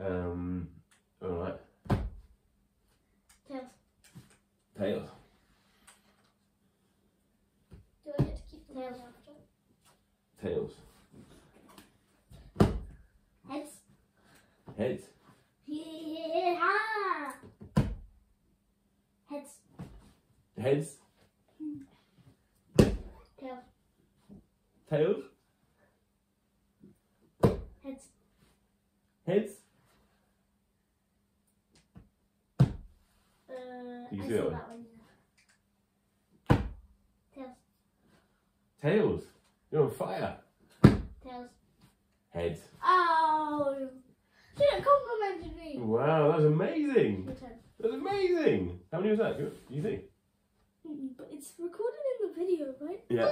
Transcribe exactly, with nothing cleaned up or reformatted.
Um, alright. Tails. Tails. Do I get to keep the tails after? Tails. Heads. Heads. Yeah. Heads. Heads. Tails. Tails. Heads. Heads. Uh, You I see saw that one? that one. Yeah. Tails. Tails. You're on fire. Tails. Heads. Oh! Should have complimented me. Wow, that was amazing. Your turn. That was amazing. How many was that? Do you think? Mm-mm, but it's recorded in the video, right? Yeah.